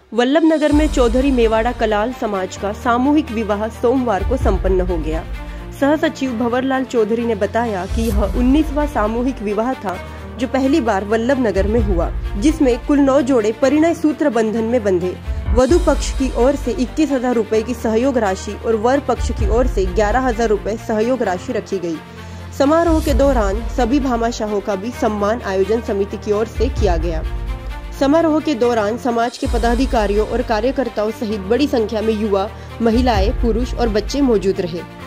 वल्लभनगर में चौधरी मेवाड़ा कलाल समाज का सामूहिक विवाह सोमवार को संपन्न हो गया। सह सचिव भंवरलाल चौधरी ने बताया कि यह 19वां सामूहिक विवाह था जो पहली बार वल्लभनगर में हुआ, जिसमें कुल 9 जोड़े परिणय सूत्र बंधन में बंधे। वधु पक्ष की ओर से 21,000 रुपए की सहयोग राशि और वर पक्ष की ओर से 11,000 रुपए सहयोग राशि रखी गई। समारोह के दौरान सभी भामाशाहों का भी सम्मान आयोजन समिति की ओर से किया गया। समारोह के दौरान समाज के पदाधिकारियों और कार्यकर्ताओं सहित बड़ी संख्या में युवा, महिलाएं, पुरुष और बच्चे मौजूद रहे।